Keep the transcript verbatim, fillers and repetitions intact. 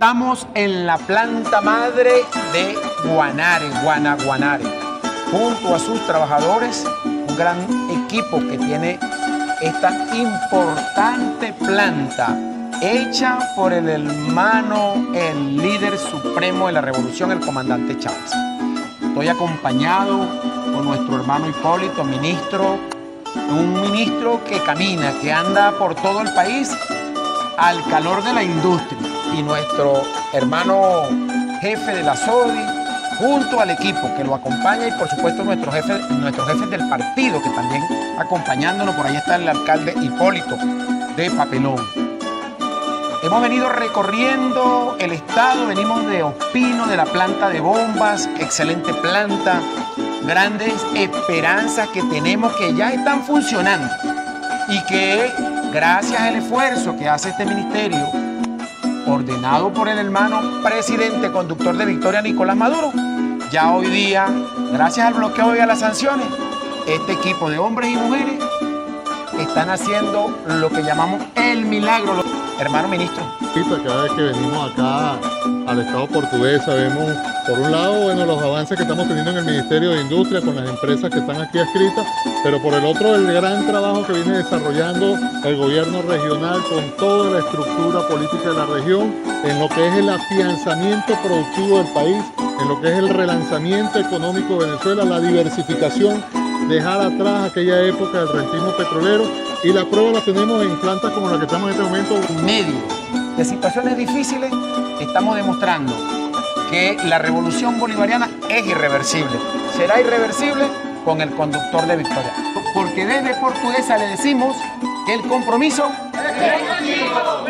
Estamos en la planta madre de Guanare, Guanaguanare, junto a sus trabajadores, un gran equipo que tiene esta importante planta hecha por el hermano, el líder supremo de la revolución, el comandante Chávez. Estoy acompañado por nuestro hermano Hipólito, ministro, un ministro que camina, que anda por todo el país al calor de la industria, y nuestro hermano jefe de la SODI, junto al equipo que lo acompaña, y por supuesto nuestro jefe, nuestros jefes del partido que también acompañándonos. Por ahí está el alcalde Hipólito de Papelón. Hemos venido recorriendo el estado, venimos de Ospino, de la planta de bombas, excelente planta, grandes esperanzas que tenemos que ya están funcionando y que gracias al esfuerzo que hace este ministerio, ordenado por el hermano presidente conductor de Victoria, Nicolás Maduro, ya hoy día, gracias al bloqueo y a las sanciones, este equipo de hombres y mujeres están haciendo lo que llamamos el milagro. Hermano ministro. Cada vez que venimos acá al Estado portugués sabemos, por un lado, bueno, los avances que estamos teniendo en el Ministerio de Industria con las empresas que están aquí adscritas, pero por el otro, el gran trabajo que viene desarrollando el gobierno regional con toda la estructura política de la región en lo que es el afianzamiento productivo del país, en lo que es el relanzamiento económico de Venezuela, la diversificación, dejar atrás aquella época del rentismo petrolero, y la prueba la tenemos en plantas como la que estamos en este momento. En medio de situaciones difíciles estamos demostrando que la revolución bolivariana es irreversible. Será irreversible con el conductor de Victoria. Porque desde Portuguesa le decimos que el compromiso es contigo.